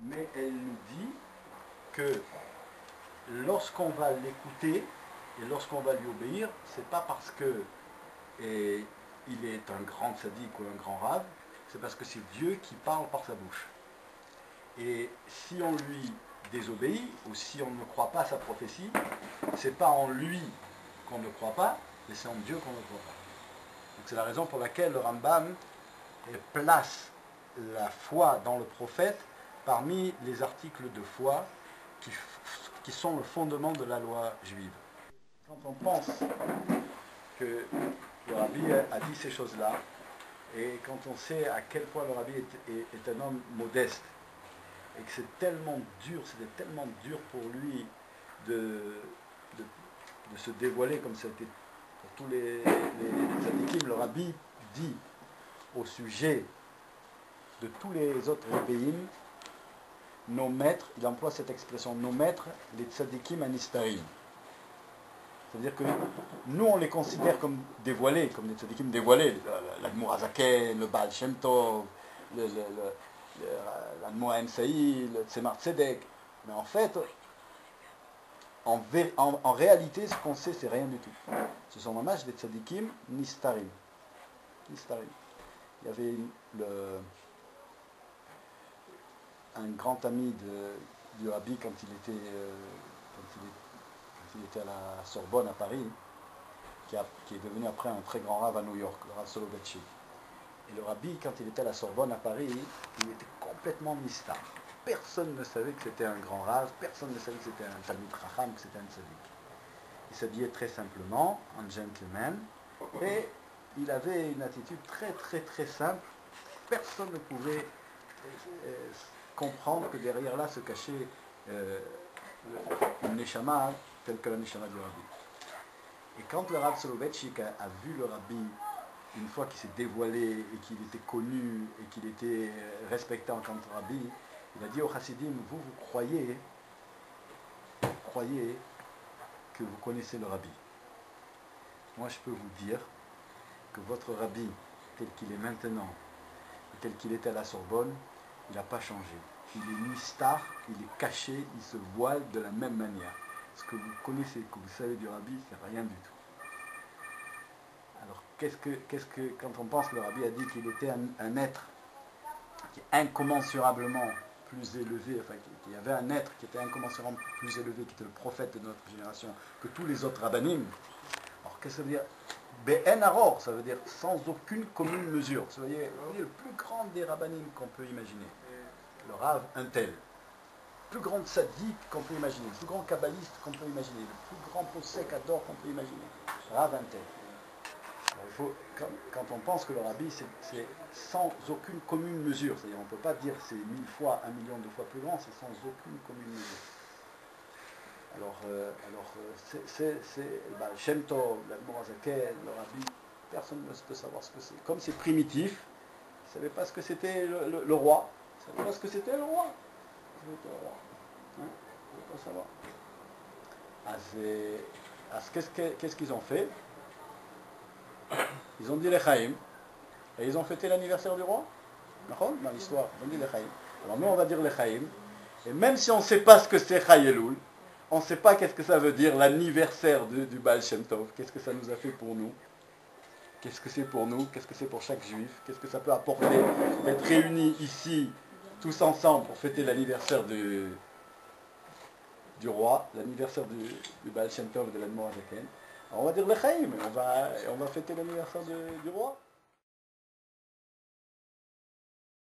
mais elle nous dit que lorsqu'on va l'écouter et lorsqu'on va lui obéir, c'est pas parce que il est un grand tzaddik ou un grand rave, c'est parce que c'est Dieu qui parle par sa bouche. Et si on lui désobéit, ou si on ne croit pas à sa prophétie, c'est pas en lui qu'on ne croit pas, mais c'est en Dieu qu'on ne croit pas. Donc c'est la raison pour laquelle le Rambam place la foi dans le prophète parmi les articles de foi qui sont le fondement de la loi juive. Quand on pense que le Rabbi a dit ces choses-là, et quand on sait à quel point le Rabbi est un homme modeste, et que c'est tellement dur, c'était tellement dur pour lui de se dévoiler comme c'était pour tous les tzadikim, le Rabbi dit au sujet de tous les autres rabbéim, nos maîtres, il emploie cette expression, nos maîtres, les tzadikim anistarim. C'est-à-dire que nous, on les considère comme dévoilés, comme des tzadikim dévoilés, l'Admour Azaken, le Baal Shem Tov, l'Admour Emsaï, le Tzemar Tzedek. Mais en fait, en réalité, ce qu'on sait, c'est rien du tout. Ce sont vraiment des tzadikim nistarim. Nistarim. Il y avait un grand ami du Rabbi quand il était à la Sorbonne à Paris, qui est devenu après un très grand rave à New York, le Rav Soloveitchik. Et le Rabbi, quand il était à la Sorbonne à Paris, il était complètement nistar. Personne ne savait que c'était un grand rave, personne ne savait que c'était un Talmid Chacham, que c'était un tzaddik. Il s'habillait très simplement, en gentleman, et il avait une attitude très très très simple. Personne ne pouvait comprendre que derrière là se cachait une neshama telle que la neshama du Rabbi. Et quand le Rav Soloveitchik a vu le Rabbi, une fois qu'il s'est dévoilé et qu'il était connu et qu'il était respecté en tant que Rabbi, il a dit aux Chassidim, vous croyez que vous connaissez le Rabbi. Moi je peux vous dire que votre Rabbi, tel qu'il est maintenant, tel qu'il était à la Sorbonne, il n'a pas changé. Il est nistar, il est caché, il se voile de la même manière. Ce que vous connaissez, que vous savez du Rabbi, c'est rien du tout. Alors, quand on pense que le Rabbi a dit qu'il était un être qui est incommensurablement plus élevé, enfin, qu'il y avait un être qui était incommensurablement plus élevé, qui était le prophète de notre génération, que tous les autres rabbanim. Alors, qu'est-ce que ça veut dire? Be'en aror, ça veut dire sans aucune commune mesure. Ça veut dire le plus grand des rabbanim qu'on peut imaginer. Le Rav un tel. Le plus grand tzaddik qu'on peut imaginer. Le plus grand kabbaliste qu'on peut imaginer. Le plus grand possèque adore qu'on peut imaginer. Rav un tel. Alors, quand on pense que le Rabbi, c'est sans aucune commune mesure. C'est-à-dire on ne peut pas dire c'est 1000 fois, 1 million de fois plus grand, c'est sans aucune commune mesure. Alors, Shem Tov, l'Admour Azaken, le Rabbi, personne ne peut savoir ce que c'est. Comme c'est primitif, ils ne savaient pas ce que c'était le roi. Ils ne savaient pas ce que c'était le roi. Hein? Ils ne pouvaient pas savoir. Qu'est-ce qu'ils ont fait? Ils ont dit l'Echaim, et ils ont fêté l'anniversaire du roi. Dans l'histoire, ils ont dit l'Echaim. Alors nous, on va dire l'Echaim, et même si on ne sait pas ce que c'est Chai Elul, on ne sait pas qu'est-ce que ça veut dire l'anniversaire du Baal Shem Tov, qu'est-ce que ça nous a fait pour nous, qu'est-ce que c'est pour nous, qu'est-ce que c'est pour chaque juif, qu'est-ce que ça peut apporter d'être réunis ici, tous ensemble, pour fêter l'anniversaire du roi, l'anniversaire du Baal Shem Tov et de l'Admour Azaken. On va dire l'Echaim, on va fêter l'anniversaire du roi.